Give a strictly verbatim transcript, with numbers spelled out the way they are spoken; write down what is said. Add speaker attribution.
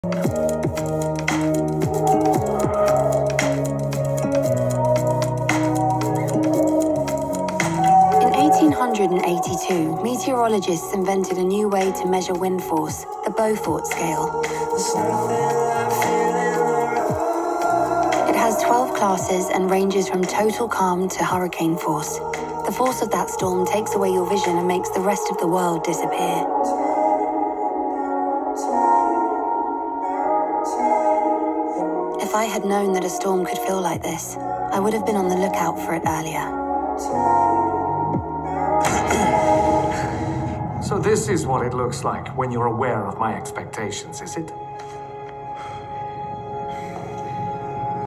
Speaker 1: In eighteen eighty-two, meteorologists invented a new way to measure wind force, the Beaufort scale. It has twelve classes and ranges from total calm to hurricane force. The force of that storm takes away your vision and makes the rest of the world disappear. If I had known that a storm could feel like this, I would have been on the lookout for it earlier.
Speaker 2: So this is what it looks like when you're aware of my expectations, is it?